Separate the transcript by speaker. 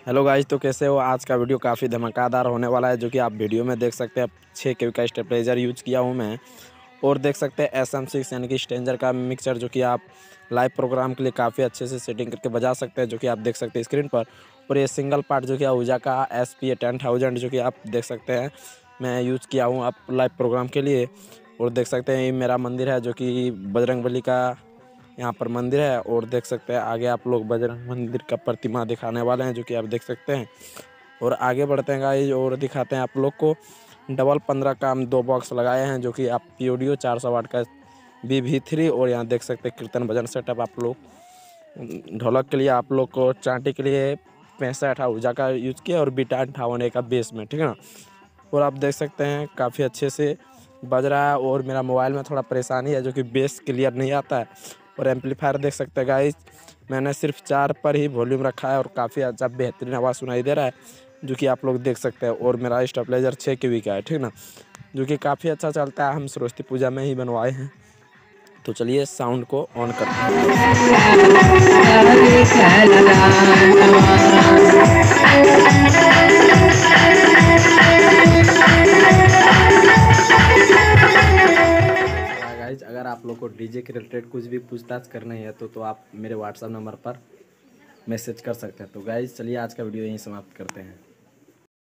Speaker 1: Hello guys, तो कैसे हो। आज का वीडियो काफ़ी धमाकेदार होने वाला है, जो कि आप वीडियो में देख सकते हैं। 6 KB का स्टेबलाइजर यूज़ किया हूँ मैं। और देख सकते हैं SM6 यानी कि स्ट्रेंजर का मिक्सर, जो कि आप लाइव प्रोग्राम के लिए काफ़ी अच्छे से सेटिंग करके बजा सकते हैं, जो कि आप देख सकते हैं स्क्रीन पर। और ये सिंगल पार्ट जो कि आहूजा का SP 10,000, जो कि आप देख सकते हैं मैं यूज़ किया हूँ आप लाइव प्रोग्राम के लिए। और देख सकते हैं ये मेरा मंदिर है, जो कि बजरंगबली का यहाँ पर मंदिर है। और देख सकते हैं आगे आप लोग बजरंग मंदिर का प्रतिमा दिखाने वाले हैं, जो कि आप देख सकते हैं। और आगे बढ़ते हैं गाइस और दिखाते हैं आप लोग को। डबल 15 का हम 2 बॉक्स लगाए हैं, जो कि आप PODO 400 वाट का BV3। और यहाँ देख सकते हैं कीर्तन भजन सेटअप आप लोग। ढोलक के लिए आप लोग को चांटी के लिए 65 आहूजा का यूज़ किया और बीटा 58 का बेस में, ठीक है ना। और आप देख सकते हैं काफ़ी अच्छे से बज रहा है। और मेरा मोबाइल में थोड़ा परेशानी है, जो कि बेस क्लियर नहीं आता है। और एम्पलीफायर देख सकते हैं गाइस, मैंने सिर्फ 4 पर ही वॉल्यूम रखा है और काफ़ी अच्छा बेहतरीन आवाज़ सुनाई दे रहा है, जो कि आप लोग देख सकते हैं। और मेरा स्टेबलाइजर 6 KB का है, ठीक ना, जो कि काफ़ी अच्छा चलता है। हम सरस्वती पूजा में ही बनवाए हैं। तो चलिए साउंड को ऑन करते हैं गाइज। अगर आप लोग को DJ के रिलेटेड कुछ भी पूछताछ करनी है तो आप मेरे WhatsApp नंबर पर मैसेज कर सकते हैं। तो गाइज चलिए आज का वीडियो यहीं समाप्त करते हैं।